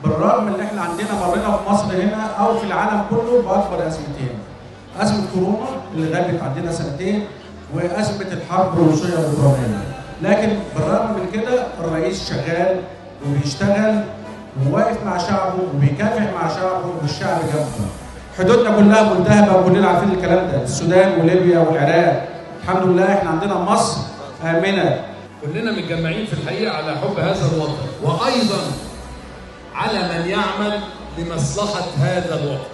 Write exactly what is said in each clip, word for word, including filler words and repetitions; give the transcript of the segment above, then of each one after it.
بالرغم ان احنا عندنا مرينا في مصر هنا او في العالم كله باكبر ازمتين. ازمه كورونا اللي غابت عندنا سنتين، وازمه الحرب الروسيه الاوكرانيه. لكن بالرغم من كده الرئيس شغال وبيشتغل وواقف مع شعبه وبيكافح مع شعبه والشعب جنبه. حدودنا كلها ملتهبه وكلنا عارفين الكلام ده، السودان وليبيا والعراق. الحمد لله احنا عندنا مصر امنه. كلنا متجمعين في الحقيقه على حب هذا الوطن، وايضا على من يعمل لمصلحه هذا الوطن.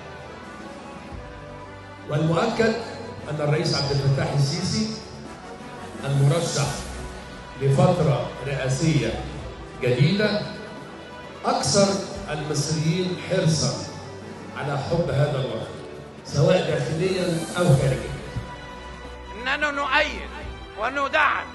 والمؤكد ان الرئيس عبد الفتاح السيسي المرشح لفتره رئاسيه جديده اكثر المصريين حرصا على حب هذا الوطن سواء داخليا او خارجيا. اننا نؤيد وندعم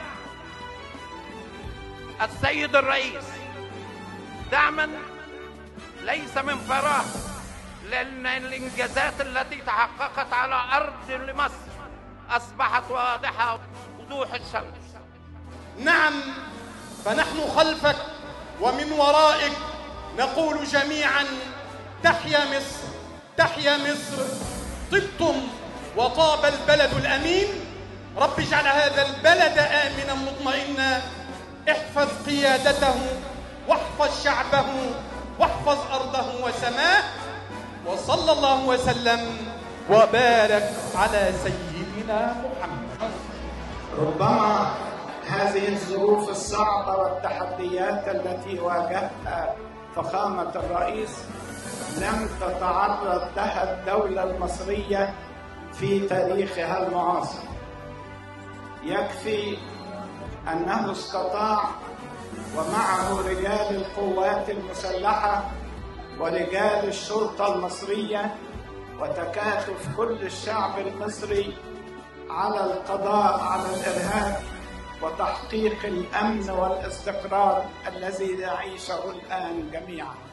السيد الرئيس دعما ليس من فراغ، لأن الإنجازات التي تحققت على أرض مصر أصبحت واضحة وضوح الشمس. نعم، فنحن خلفك ومن ورائك نقول جميعا: تحيا مصر، تحيا مصر، طبتم وطاب البلد الأمين. رب اجعل هذا البلد آمنا مطمئنا، احفظ قيادته واحفظ شعبه واحفظ أرضه وسماه، وصلى الله وسلم وبارك على سيدنا محمد. ربما هذه الظروف الصعبة والتحديات التي واجهتها فخامة الرئيس لم تتعرض لها الدولة المصرية في تاريخها المعاصر. يكفي أنه استطاع ومعه رجال القوات المسلحة ورجال الشرطة المصرية وتكاتف كل الشعب المصري على القضاء على الإرهاب وتحقيق الأمن والاستقرار الذي نعيشه الآن جميعا.